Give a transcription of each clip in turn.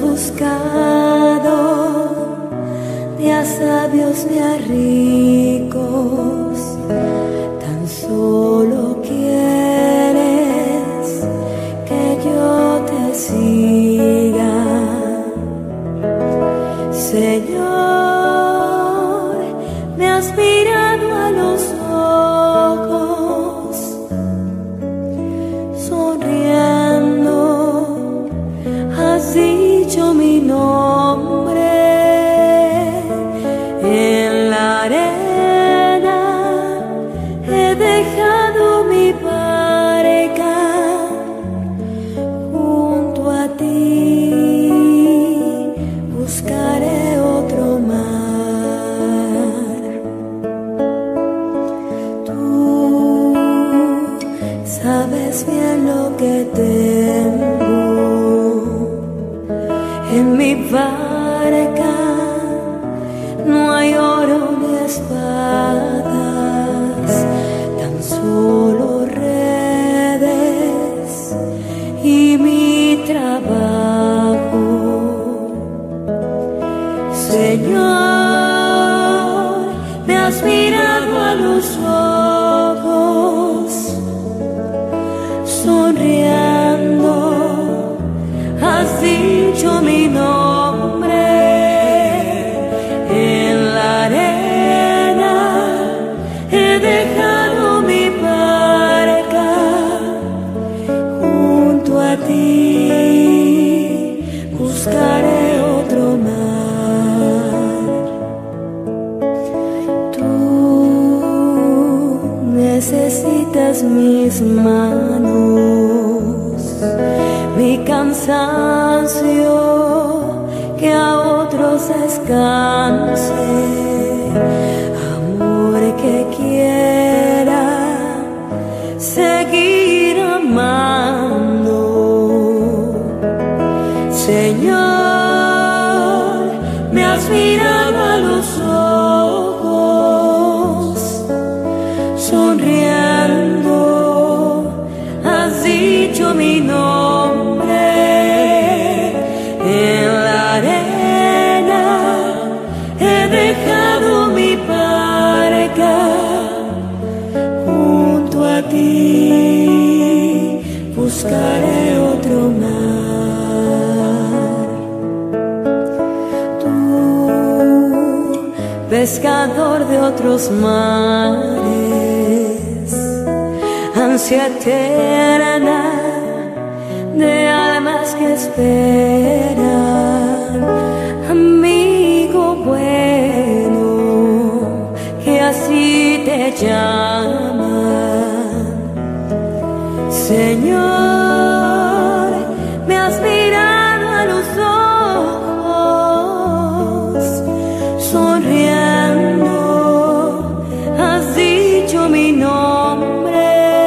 buscado ni a sabios ni a ricos, tan solo quieres que yo te siga. Señor, me has mirado a los ojos, sonriendo, has dicho mi nombre. En la arena he dejado mi barca, junto a ti buscaré otro mar. Tú sabes bien lo que tengo en mi barca. No hay oro ni espadas, tan solo redes y mi trabajo. Señor, me has mirado a los ojos, sonriendo, has dicho mi nombre. En la arena he dejado mi barca, junto a ti buscaré otro mar. Tú necesitas mis manos, mi cansancio, que a otros descanse, amor que quiera seguir amando. Señor, me has mirado a los ojos, sonriendo, has dicho mi nombre. En la arena he dejado mi barca, junto a ti buscaré otro mar. Tú, pescador de otros mares, ansia eterna de almas que esperan, amigo bueno, que así te llaman. Señor, me has mirado a los ojos, sonriendo, has dicho mi nombre.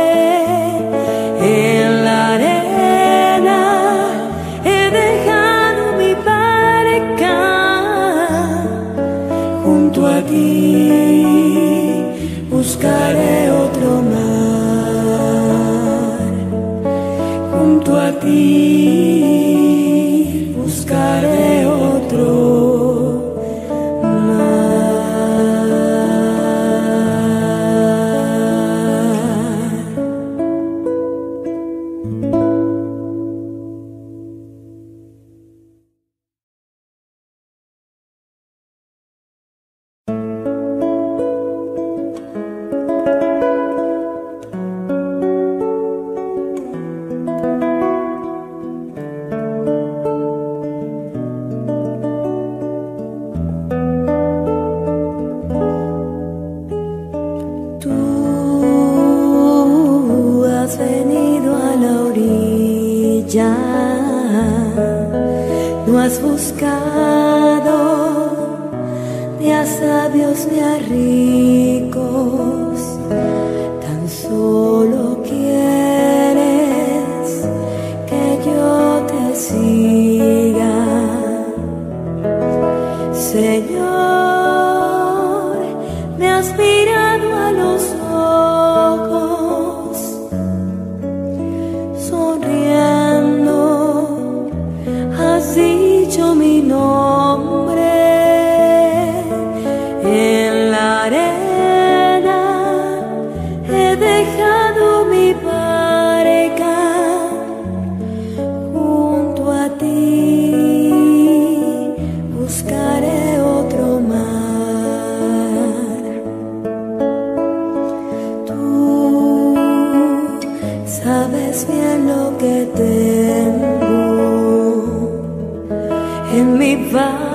En la arena he dejado mi barca, junto a ti buscaré otro mar. Junto a ti buscaré otro mar. No has buscado ni a sabios ni a ricos, tan solo quieres que yo te siga. Señor, me has mirado a los ojos, sonriendo, has dicho quiere otro mar. Tú sabes bien lo que tengo en mi barrio.